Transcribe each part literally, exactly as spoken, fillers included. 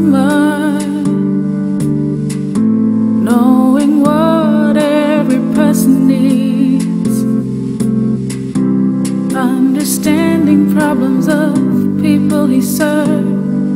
mind, knowing what every person needs, understanding problems of people he served.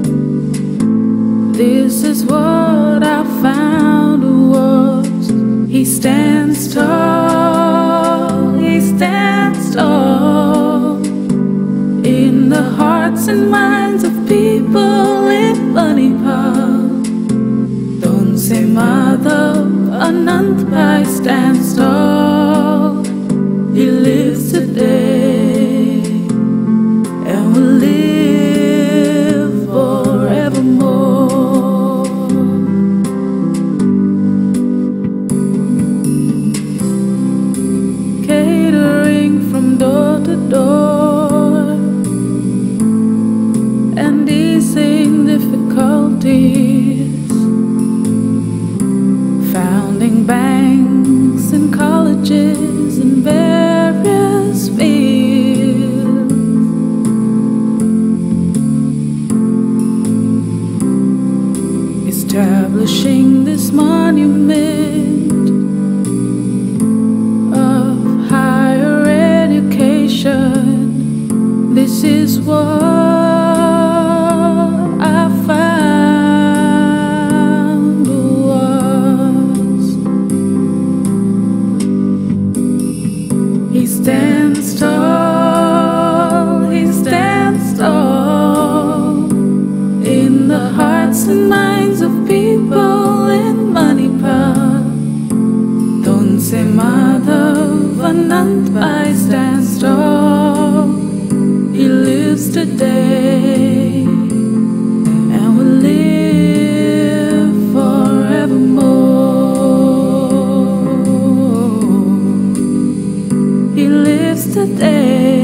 This is what I found was he stands tall, he stands tall in the hearts and minds of people in Manipal. Tunse Madhav Anant Bhai stands tall. He lives today and will live forevermore. Catering from door to door and easing difficulties, founding banks and colleges in various fields, establishing this monument of higher education. This is what he stands tall, he stands tall in the hearts and minds of people in Manipal. Tunse Madhav Anant Bhai stands tall. He lives today and will live forevermore. He lives today